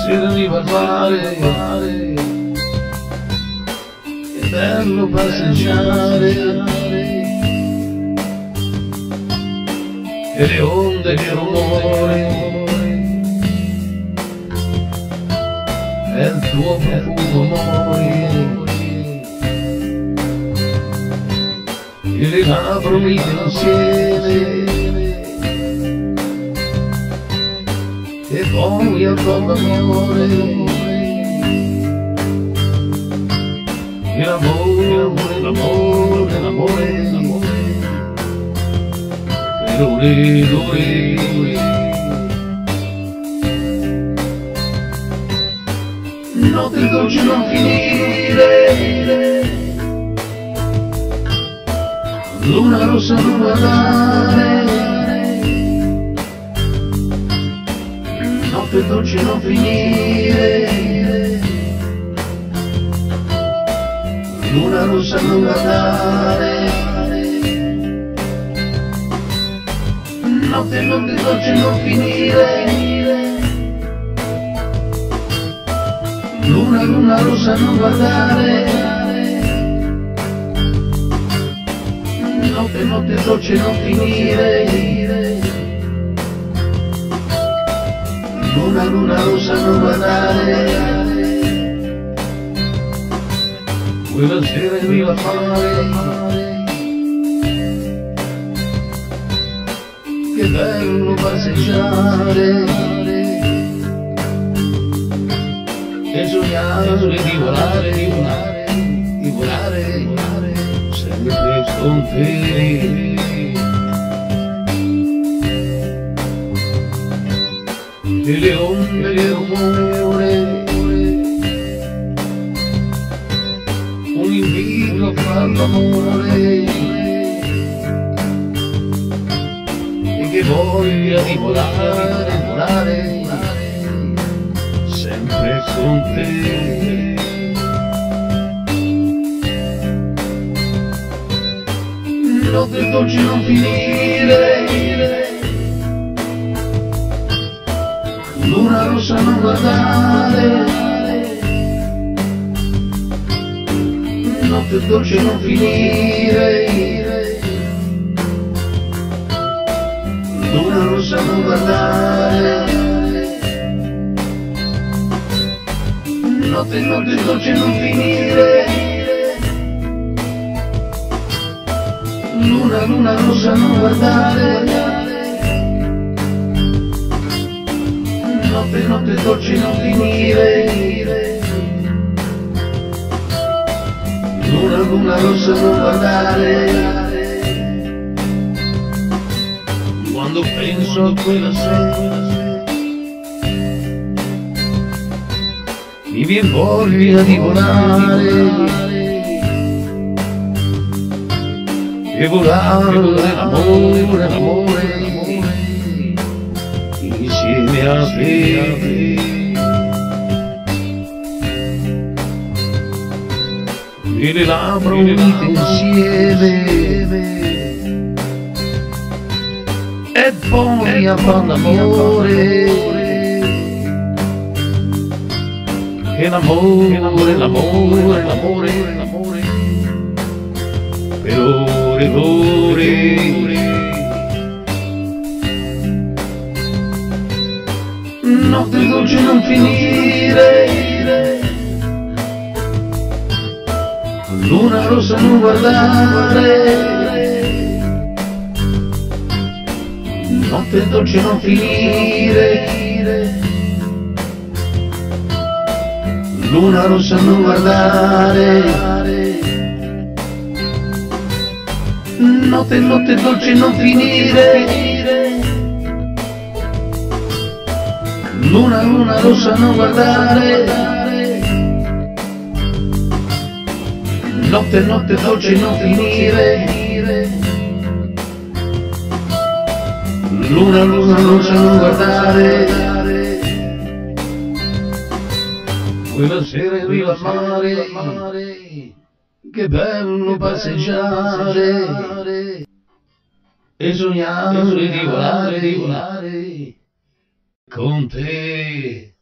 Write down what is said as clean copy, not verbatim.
sera di parlare, è bello passeggiare, e le onde che rumore, e il tuo profumo amore, e le labbra unite insieme, e poi al l'amore, e l'amore, l'amore, l'amore, per ore ed ore. Notte dolce non finire, luna rossa non guardare, notte dolce non finire, luna rossa non guardare, notte dolce non finire, luna rossa non guardare, notte dolce non finire, luna rossa non guardare, quella sera in riva al mare, che bello passeggiare, e sognare di volare, di volare, sempre con te. E le onde e il rumore, un invito a far l'amore, e che voglia di volare, volare, sempre con te. Notte dolce non finire, luna rossa non guardare, notte dolce non finire, luna rossa non guardare, notte dolce non finire, luna rossa non guardare, notte dolce non finire, luna rossa non guardare. Quando penso a quella sera mi viene voglia di volare, e volare l'amore, l'amore, insieme a te. E le labbra unite insieme, e poi a far l'amore, e l'amore, l'amore, l'amore, per ore ed ore. Notte dolce non finire, luna rossa non guardare, notte dolce non finire, luna rossa non guardare, notte dolce non finire, luna rossa non guardare, notte dolce non finire, luna rossa non guardare. Quella sera in riva al mare, che bello passeggiare, e sognare di volare con te.